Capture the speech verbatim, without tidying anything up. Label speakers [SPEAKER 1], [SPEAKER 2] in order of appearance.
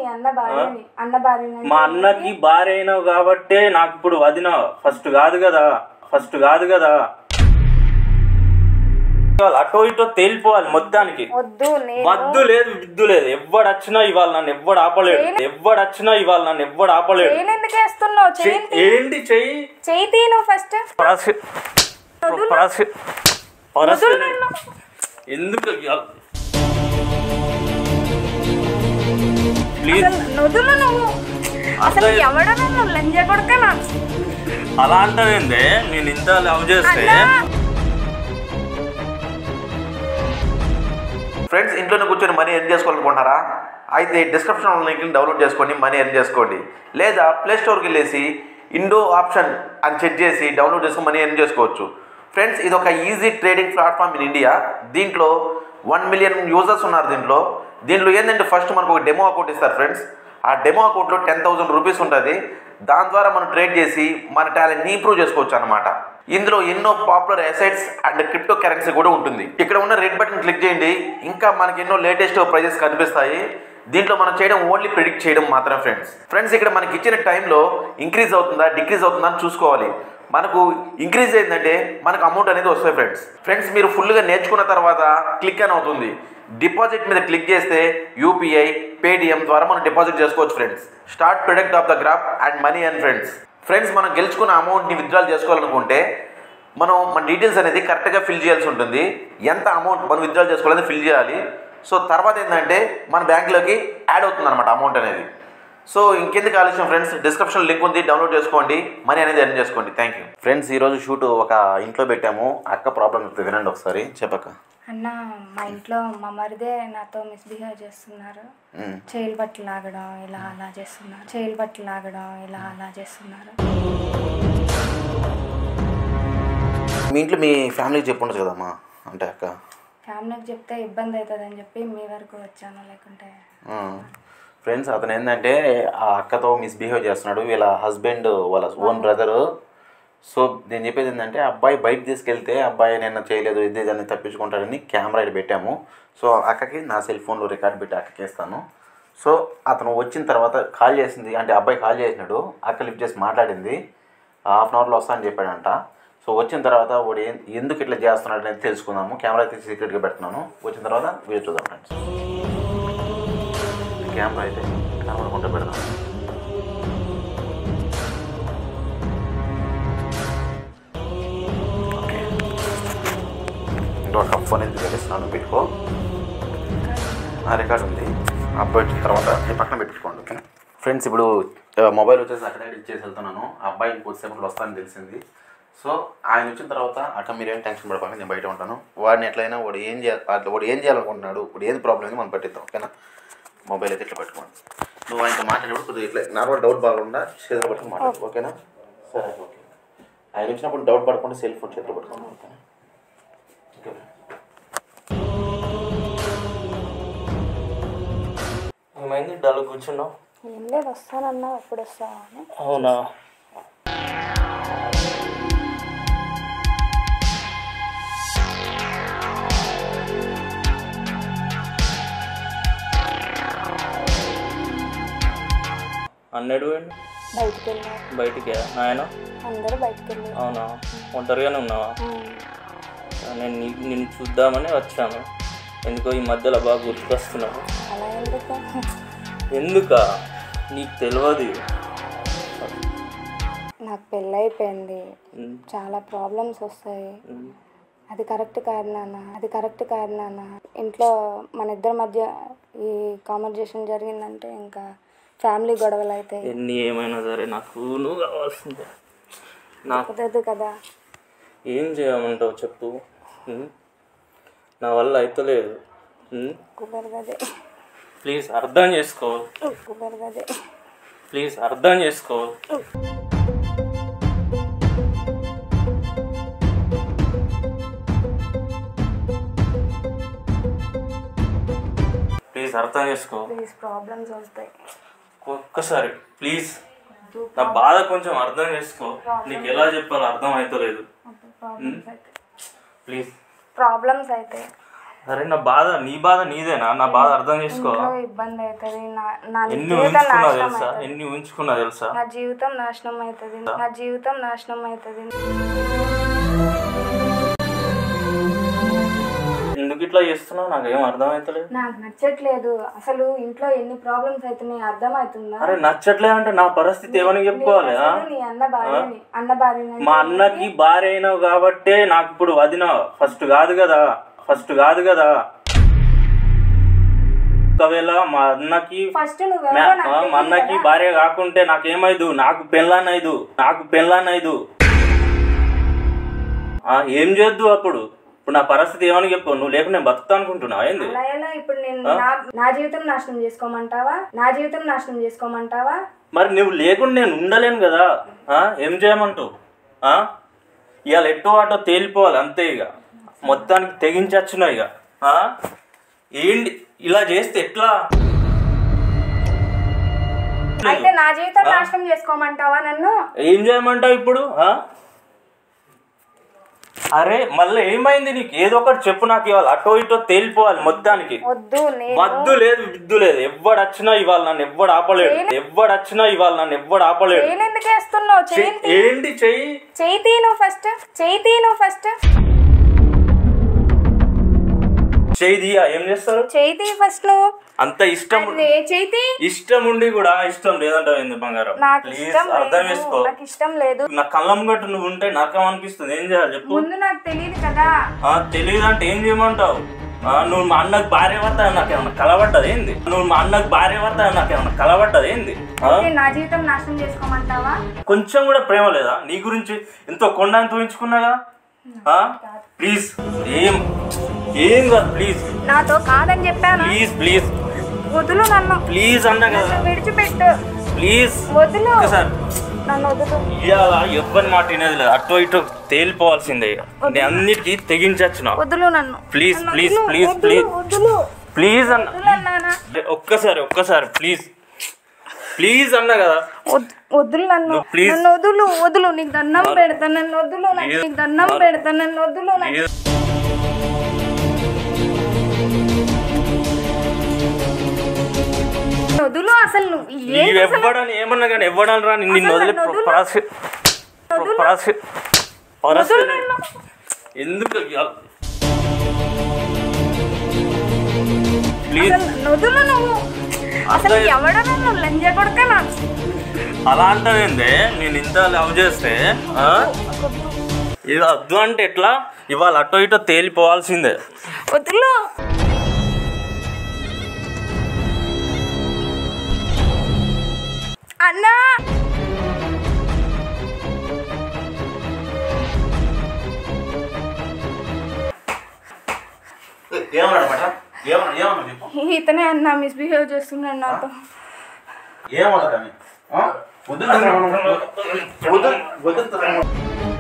[SPEAKER 1] అన్న భార్యని అన్న భార్యని
[SPEAKER 2] మా అన్నకి భార్య అయినావు కాబట్టే నాకు ఇప్పుడు వదిన ఫస్ట్ కాదు కదా ఫస్ట్ కాదు కదా అటో ఇటో తేలిపోవాలి మొత్తానికి వద్దు లేదు విద్దు లేదు ఎవ్వడు వచ్చినా ఇవాళ నన్ను ఎవ్వడు ఆపలేడు ఎవ్వడు వచ్చినా ఇవాళ నన్ను ఎవ్వడు ఆపలేడు ఏంటి చెయ్యి ఎందుకు అలా అంటావేందే నేను ఇంత లవ్ చేస్తే
[SPEAKER 3] ఫ్రెండ్స్ ఇంట్లోనే కూర్చొని మనీ ఎర్న్ చేసుకోవాలనుకుంటారా అయితే డిస్క్రిప్షన్ లింక్ని డౌన్లోడ్ చేసుకొని మనీ ఎర్న్ చేసుకోండి లేదా ప్లే స్టోర్కి వెళ్ళేసి ఇండో ఆప్షన్ అని చెక్ చేసి డౌన్లోడ్ చేసుకొని మనీ ఎర్న్ చేసుకోవచ్చు ఫ్రెండ్స్ ఇది ఒక easy trading platform in India దీంట్లో వన్ మిలియన్ యూజర్స్ ఉన్నారు దీంట్లో దీంట్లో ఏంటంటే ఫస్ట్ మనకు ఒక డెమో అకౌంట్ ఇస్తారు ఫ్రెండ్స్ ఆ డెమో అకౌంట్లో టెన్ థౌసండ్ రూపీస్ ఉంటుంది దాని ద్వారా మనం ట్రేడ్ చేసి మన టాలెంట్ని ఇంప్రూవ్ చేసుకోవచ్చు అనమాట ఇందులో ఎన్నో popular assets and crypto currency కూడా ఉంటుంది ఇక్కడ ఉన్న రెడ్ బటన్ క్లిక్ చేయండి ఇంకా మనకి ఎన్నో లేటెస్ట్ ప్రైజెస్ కనిపిస్తాయి దీంట్లో మనం చేయడం ఓన్లీ ప్రిడిక్ట్ చేయడం మాత్రమే ఫ్రెండ్స్ ఫ్రెండ్స్ ఇక్కడ మనకి ఇచ్చిన టైంలో ఇంక్రీజ్ అవుతుందా డిక్రీజ్ అవుతుందా అని చూసుకోవాలి మనకు ఇంక్రీజ్ అయిందంటే మనకు అమౌంట్ అనేది వస్తుంది ఫ్రెండ్స్ ఫ్రెండ్స్ మీరు ఫుల్గా నేర్చుకున్న తర్వాత క్లిక్ అని అవుతుంది డిపాజిట్ మీద క్లిక్ చేస్తే యూపీఐ పేటిఎం ద్వారా మనం డిపాజిట్ చేసుకోవచ్చు friends start product of the graph and money and friends friends మనం గెలుచుకున్న అమౌంట్ని విత్డ్రాల్ చేసుకోవాలనుకుంటే మనం మన డీటెయిల్స్ అనేది కరెక్ట్గా ఫిల్ చేయాల్సి ఉంటుంది ఎంత అమౌంట్ మనం విత్డ్రాల్ చేసుకోవాలని ఫిల్ చేయాలి సో తర్వాత ఏంటంటే మన బ్యాంక్లోకి యాడ్ అవుతుంది అనమాట అమౌంట్ అనేది సో ఇంకెందుకు ఆలోచన ఫ్రెండ్స్ డిస్క్రిప్షన్ లింక్ ఉంది డౌన్లోడ్ చేసుకోండి మనీ అనేది ఎర్న్ చేసుకోండి థ్యాంక్ యూ ఫ్రెండ్స్ ఈరోజు షూట్ ఒక ఇంట్లో పెట్టాము అక్క ప్రాబ్లం చెప్తే వినండి ఒకసారి చెప్పక్క
[SPEAKER 1] అన్న మా ఇంట్లో మా మరిదే నాతో మిస్బిహేవ్ చేస్తున్నారు చేయిలు పట్టి లాగడం ఇలా అలా చేస్తున్నారు చేయిలు పట్టి లాగడం ఇలా అలా చేస్తున్నారు
[SPEAKER 3] మీ ఇంట్లో మీ ఫ్యామిలీకి చెప్పుండదు కదమ్మా అంటే అక్క
[SPEAKER 1] ఫ్యామిలీకి చెప్తే ఇబ్బంది అవుతుంది అని చెప్పి మీ వరకు వచ్చాను లేకుంటే
[SPEAKER 3] ఫ్రెండ్స్ అతను ఏంటంటే ఆ అక్కతో మిస్బిహేవ్ చేస్తున్నాడు వీళ్ళ హస్బెండ్ వాళ్ళ ఓన్ బ్రదరు సో నేను చెప్పేది ఏంటంటే అబ్బాయి బయట తీసుకెళ్తే అబ్బాయి నేను చేయలేదు ఇది దాన్ని తప్పించుకుంటాడని కెమెరా ఇక్కడ పెట్టాము సో అక్కకి నా సెల్ ఫోన్లో రికార్డ్ పెట్టి అక్కకి ఇస్తాను సో అతను వచ్చిన తర్వాత కాల్ చేసింది అంటే అబ్బాయి కాల్ చేసినాడు అక్క లిఫ్ట్ చేసి మాట్లాడింది హాఫ్ అన్ అవర్లో వస్తానని చెప్పాడంట సో వచ్చిన తర్వాత వాడు ఎందుకు ఇట్లా చేస్తున్నాడు అనేది తెలుసుకుందాము కెమెరా తీసి సీక్రెట్గా పెడుతున్నాను వచ్చిన తర్వాత వీడియో చూద్దాం ఫ్రెండ్స్ కెమెరా అయితే కనబడకుండా పెడదాం ఓకే ఇంకొక ఫోన్ ఎందుకు పెట్టేస్తున్నాను పెట్టుకో ఆ రికార్డు ఉంది అబ్బాయి వచ్చిన తర్వాత పక్కన పెట్టుకోండి ఓకేనా ఫ్రెండ్స్ ఇప్పుడు మొబైల్ వచ్చేసి అక్కడ ఇచ్చేసి వెళ్తున్నాను అబ్బాయి కొద్దిసేపట్లో వస్తానని తెలిసింది సో ఆయన వచ్చిన తర్వాత అక్కడ మీరేం టెన్షన్ పడపాక నేను బయట ఉంటాను వాడిని ఎట్లయినా వాడు ఏం చేయాలి వాడు ఏం చేయాలనుకుంటున్నాడు ఇప్పుడు ఏది ప్రాబ్లం ఉంది మనం పట్టిద్దాం ఓకేనా మొబైల్ అయితే ఇట్లా పెట్టుకోండి నువ్వు ఆయనతో మాట్లాడేప్పుడు కొద్దిగా ఇట్లా నార్మల్ డౌట్ బాగుండా చేతులు పట్టుకుని మాట్లాడు ఓకేనా సరే ఓకే ఆయన వచ్చినప్పుడు డౌట్ పడకుండా సెల్ ఫోన్ చేతులు పట్టుకోండి ఓకేనా ఓకే
[SPEAKER 2] ఏమైంది డల్ కూర్చున్నావు
[SPEAKER 1] ఏం లేదు వస్తానన్నా ఎప్పుడు వస్తావా అని
[SPEAKER 2] అవునా అన్నాడు
[SPEAKER 1] బయటికి వెళ్ళారు
[SPEAKER 2] బయటికి ఆయన
[SPEAKER 1] అందరూ బయటికి వెళ్ళారు
[SPEAKER 2] అవునా ఒంటరిగానే ఉన్నావా నేను నిన్ను చూద్దామని వచ్చాను ఎందుకో ఈ మధ్యలో బాగా గుర్తుకొస్తున్నావు
[SPEAKER 1] అలా ఎందుకు
[SPEAKER 2] ఎందుకా నీకు తెలియదు
[SPEAKER 1] నాకు పెళ్ళైపోయింది చాలా ప్రాబ్లమ్స్ వస్తాయి అది కరెక్ట్ కాదు నాన్న అది కరెక్ట్ కాదు నాన్న ఇంట్లో మన ఇద్దరి మధ్య ఈ కాన్వర్జేషన్ జరిగిందంటే ఇంకా ఫ్యామిలీ గొడవలు అవుతాయి
[SPEAKER 2] ఎన్ని ఏమైనా సరే నాకు నువ్వు కావాల్సిందే
[SPEAKER 1] నాకు కదా
[SPEAKER 2] ఏం చేయమంటావు చెప్పు నా వల్ల అయితలేదు
[SPEAKER 1] కుదరదే
[SPEAKER 2] ప్లీజ్ అర్థం చేసుకో
[SPEAKER 1] కుదరదే
[SPEAKER 2] ప్లీజ్ అర్థం చేసుకో ప్లీజ్ అర్థం చేసుకో
[SPEAKER 1] ప్లీజ్ ప్రాబ్లమ్స్ వస్తాయి
[SPEAKER 2] ఒక్కసారి ప్లీజ్ నా బాధ కొంచెం అర్థం చేసుకో నీకు ఎలా చెప్పాలో అర్థం అవుతలేదు ప్లీజ్
[SPEAKER 1] ప్రాబ్లమ్స్ అయితే
[SPEAKER 2] అరే నా బాధ నీ బాధ నీదేనా? నా బాధ అర్థం చేసుకో.
[SPEAKER 1] ఇబ్బంది అవుతుంది, నా
[SPEAKER 2] ఎన్ని ఉంచుకున్నా తెలుసా? ఎన్ని ఉంచుకున్నా తెలుసా?
[SPEAKER 1] నా జీవితం నాశనం అవుతుంది, నా జీవితం నాశనం అవుతుంది.
[SPEAKER 2] ఎందుకు ఇట్లా చేస్తున్నావు నాకేం అర్థం అవుతలేదు.
[SPEAKER 1] నాకు నచ్చట్లేదు అసలు. ఇంట్లో ఎన్ని ప్రాబ్లమ్స్ అవుతున్నాయి అర్థం అవుతుందా?
[SPEAKER 2] అరే నచ్చట్లేదు అంటే నా పరిస్థితి ఏమని చెప్పుకోవాలి?
[SPEAKER 1] అన్న భార్యని అన్న భార్యని
[SPEAKER 2] మా అన్నకి భార్య అయినావు కాబట్టే నాకు ఇప్పుడు వదిన. ఫస్ట్ కాదు కదా, ఫస్ట్ కాదు కదా. ఒకవేళ మా అన్నకి
[SPEAKER 1] ఫస్ట్
[SPEAKER 2] మా అన్నకి భార్య కాకుంటే నాకేమైదు? నాకు పెళ్ళానైదు, నాకు పెళ్ళానైదు. ఏం చేద్దు అప్పుడు? ఇప్పుడు నా పరిస్థితి ఏమని చెప్పు. నువ్వు లేకుండా నేను బతుకుతా అనుకుంటున్నావా ఏంది?
[SPEAKER 1] ఇప్పుడు నేను నా జీవితం నాశనం చేసుకోమంటావా? నా జీవితం నాశనం చేసుకోమంటావా?
[SPEAKER 2] మరి నువ్వు లేకుండా నేను ఉండలేను కదా. ఏం చేయమంటావు? ఇవాళ ఎట్టో ఆటో తేలిపోవాలి అంతే. ఇక మొత్తానికి తెగించచ్చునా ఇక. ఏంటి ఇలా చేస్తే ఎట్లా?
[SPEAKER 1] అయితే నా జీవితం నాశనం చేసుకోమంటావా నన్ను?
[SPEAKER 2] ఏం చేయమంటావు ఇప్పుడు? అరే మళ్ళీ ఏమైంది నీకు? ఏదో ఒకటి చెప్పు నాకు. ఇవాళ అటో ఇటో తేలిపోవాలి మొత్తానికి. వద్దు లేదు విద్దు లేదు. ఎవ్వడు వచ్చినా ఇవాళ నన్ను ఎవ్వడు ఆపలేడు. ఎవ్వడు వచ్చినా ఇవాళ నన్ను ఎవ్వడు ఆపలేడు. ఏంటి చెయ్యి
[SPEAKER 1] చెయ్యి తీను ఫస్ట్, చెయ్యి తీను ఫస్ట్.
[SPEAKER 2] చెయ్యి తీయా ఏం చేస్తారు?
[SPEAKER 1] చెయ్యి తీ ఫస్ట్. నువ్వు
[SPEAKER 2] అంత ఇష్టం ఇష్టం ఉండి కూడా ఇష్టం లేదంటావు ఏంది బంగారం? ప్లీజ్ అర్థం చేసుకో.
[SPEAKER 1] నాకు ఇష్టం లేదు.
[SPEAKER 2] నా కళ్ళం గట్టు నువ్వు ఉంటే నరకం అనిపిస్తుంది. ఏం చేయాలి చెప్పు?
[SPEAKER 1] ముందు నాకు తెలియదు కదా.
[SPEAKER 2] తెలియదు అంటే ఏం చేయమంటావు? నువ్వు మా అన్నకు భార్య భర్త నాకేమన్నా కలబడ్డది ఏంది? నువ్వు మా అన్నకు భార్య భర్త నాకేమన్నా కలబడ్డది ఏంది?
[SPEAKER 1] నా జీవితం నాశనం చేసుకోమంటావా?
[SPEAKER 2] కొంచెం కూడా ప్రేమ లేదా నీ గురించి? ఎంతో కొండని తూయించుకున్నాగా. ప్లీజ్ ఏం ఏం కాదు ప్లీజ్.
[SPEAKER 1] నాతో కాదని చెప్పాను.
[SPEAKER 2] ప్లీజ్ ప్లీజ్
[SPEAKER 1] వదులు నన్ను.
[SPEAKER 2] ప్లీజ్ అన్నా కదా.
[SPEAKER 1] విడిచిపెట్టు
[SPEAKER 2] ప్లీజ్.
[SPEAKER 1] వదులు
[SPEAKER 2] సార్
[SPEAKER 1] నన్ను వదులు.
[SPEAKER 2] ఇవాళ ఎవ్వరి మాట వినేది లేదు. అటు ఇటు తేలిపోవాల్సిందే. నేను అన్నిటికీ తెగించచ్చిన.
[SPEAKER 1] వదులు నన్ను.
[SPEAKER 2] Please please please please please అన్న. ఒక్కసారి ఒక్కసారి ప్లీజ్ ప్లీజ్ అన్నా కదా.
[SPEAKER 1] వదులు నన్ను. నన్ను వదులు వదులు. నీకు దండం పెడతా. నన్ను వదులు. నీకు దండం పెడతా. నన్ను వదులు. వదులు. అసలు
[SPEAKER 2] నువ్వు ఎవ్వడని ఏమన్నా కానీ ఎవ్వడాని రా. నిన్ను వదిలే ఎందుకు? ప్లీజ్
[SPEAKER 1] వదులు. నువ్వు అసలు ఎవడో నన్ను లంజ కొడుకనా?
[SPEAKER 2] అలా అంటావేందే? నేను ఇంత లవ్ చేస్తే ఇది వద్దు అంటే ఎట్లా? ఇవాళ అటో ఇటో తేలిపోవాల్సిందే.
[SPEAKER 1] వదులు. అన్నా ఇతనే అన్నా మిస్బిహేవ్ చేస్తున్నాడు నాతో.
[SPEAKER 3] ఏమవుతుంది?